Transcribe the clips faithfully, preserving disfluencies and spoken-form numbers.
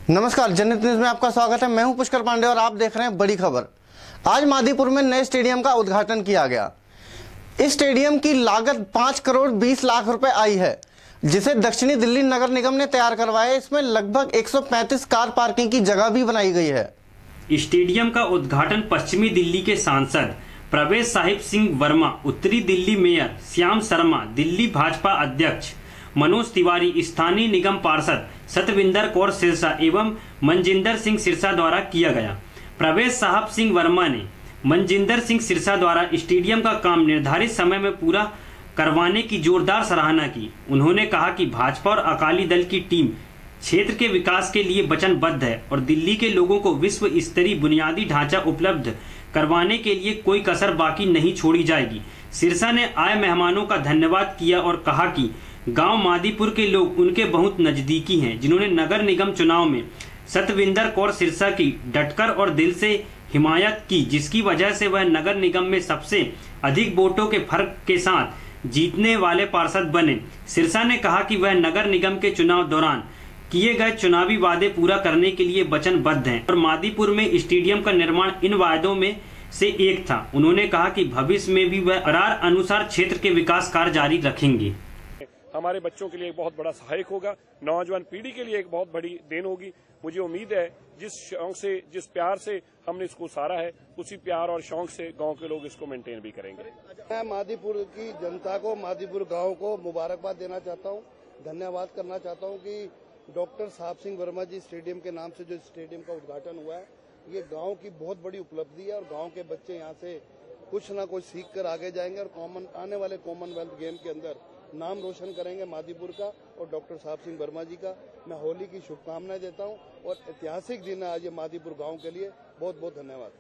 नमस्कार, जनहित न्यूज में आपका स्वागत है। मैं हूं पुष्कर पांडे और आप देख रहे हैं बड़ी खबर। आज मादीपुर में नए स्टेडियम का उद्घाटन किया गया। इस स्टेडियम की लागत पाँच करोड़ बीस लाख रुपए आई है, जिसे दक्षिणी दिल्ली नगर निगम ने तैयार करवाया। इसमें लगभग एक सौ पैंतीस कार पार्किंग की जगह भी बनाई गई है। स्टेडियम का उद्घाटन पश्चिमी दिल्ली के सांसद प्रवेश साहिब सिंह वर्मा, उत्तरी दिल्ली मेयर श्याम शर्मा, दिल्ली भाजपा अध्यक्ष मनोज तिवारी, स्थानीय निगम पार्षद सतविंदर कौर सिरसा एवं मनजिंदर सिंह सिरसा द्वारा किया गया। प्रवेश साहब सिंह वर्मा ने मनजिंदर सिंह सिरसा द्वारा स्टेडियम का काम निर्धारित समय में पूरा करवाने की जोरदार सराहना की। उन्होंने कहा कि भाजपा और अकाली दल की टीम क्षेत्र के विकास के लिए वचनबद्ध है और दिल्ली के लोगों को विश्व स्तरीय बुनियादी ढांचा उपलब्ध करवाने के लिए कोई कसर बाकी नहीं छोड़ी जाएगी। सिरसा ने आए मेहमानों का धन्यवाद किया और कहा कि गांव मादीपुर के लोग उनके बहुत नजदीकी हैं, जिन्होंने नगर निगम चुनाव में सतविंदर कौर सिरसा की डटकर और दिल से हिमायत की, जिसकी वजह से वह नगर निगम में सबसे अधिक वोटों के फर्क के साथ जीतने वाले पार्षद बने। सिरसा ने कहा कि वह नगर निगम के चुनाव दौरान किए गए चुनावी वादे पूरा करने के लिए वचनबद्ध हैं और मादीपुर में स्टेडियम का निर्माण इन वादों में से एक था। उन्होंने कहा कि भविष्य में भी वह करार अनुसार क्षेत्र के विकास कार्य जारी रखेंगे। हमारे बच्चों के लिए एक बहुत बड़ा सहायक होगा, नौजवान पीढ़ी के लिए एक बहुत बड़ी देन होगी। मुझे उम्मीद है जिस शौक से, जिस प्यार से हमने इसको सारा है, उसी प्यार और शौक से गांव के लोग इसको मेंटेन भी करेंगे। मैं मादीपुर की जनता को, मादीपुर गांव को मुबारकबाद देना चाहता हूं, धन्यवाद करना चाहता हूं कि डॉक्टर साहब सिंह वर्मा जी स्टेडियम के नाम से जो स्टेडियम का उद्घाटन हुआ है, ये गांव की बहुत बड़ी उपलब्धि है और गांव के बच्चे यहाँ से कुछ ना कुछ सीख कर आगे जाएंगे और कॉमन आने वाले कॉमनवेल्थ गेम के अंदर नाम रोशन करेंगे मादीपुर का और डॉक्टर साहब सिंह वर्मा जी का। मैं होली की शुभकामनाएं देता हूं और ऐतिहासिक दिन है आज ये मादीपुर गांव के लिए। बहुत बहुत धन्यवाद।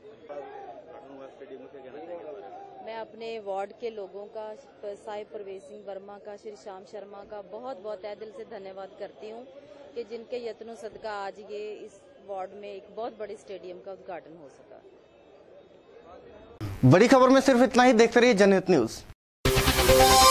मैं अपने वार्ड के लोगों का, साहिब प्रवेश सिंह वर्मा का, श्री श्याम शर्मा का बहुत बहुत तहे दिल से धन्यवाद करती हूं कि जिनके यत्नों सदका आज ये इस वार्ड में एक बहुत बड़े स्टेडियम का उद्घाटन हो सका। बड़ी खबर में सिर्फ इतना ही। देखते रहिए जनहित न्यूज।